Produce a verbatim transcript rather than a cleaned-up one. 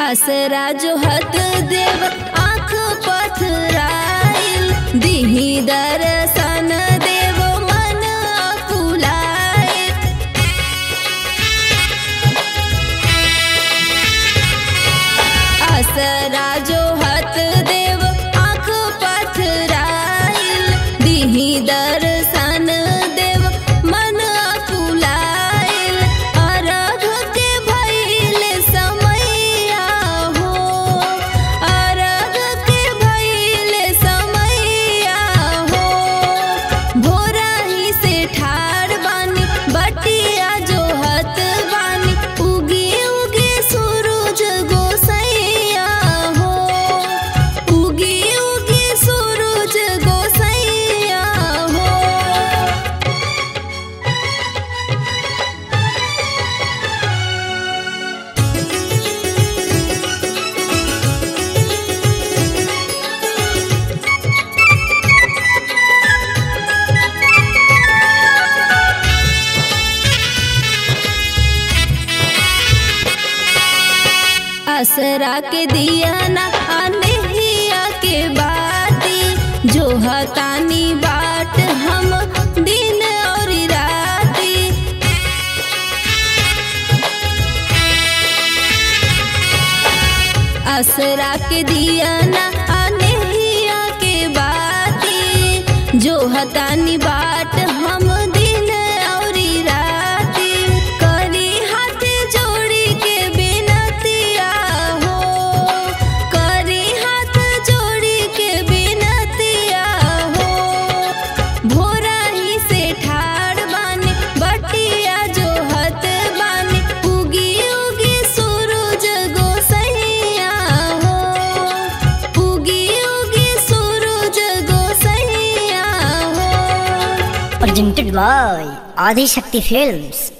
असरा जो हत देव आँख पथराइल, दिही दर्शन देव मन अकुलाइल। असरा जो हत देव आँख पथराइल, दिही दर्शन देव मन अकुलाइल। अरघ के भइल समैया हो, अरघ के भइल समैया हो। भोरही से ठाड़ बानी बटिया जो हत बानी, उगी उगी सूरज गोसैया हो, उगी उगी सूरज गोसैया हो। असरा के दिया ना अनहिया के बाती, जो हतानी बाट हम दिन और राती। असरा के दिया ना अनहिया के बाती, जो हतानी बाट हम दिन और राती। करी हाथ जोड़ी के बिनतिया हो, करी हाथ जोड़ी के बिनतिया हो। भोरही से ठाड़ बानी बटिया जो हत बानी, उगी उगी सूरज गोसैया हो, उगी उगी सूरज गोसैया हो। Presented by Adi Shakti Films।